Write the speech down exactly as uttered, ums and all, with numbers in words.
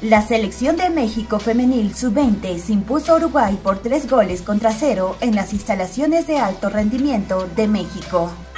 La selección de México femenil sub veinte se impuso a Uruguay por tres goles contra cero en las instalaciones de alto rendimiento de México.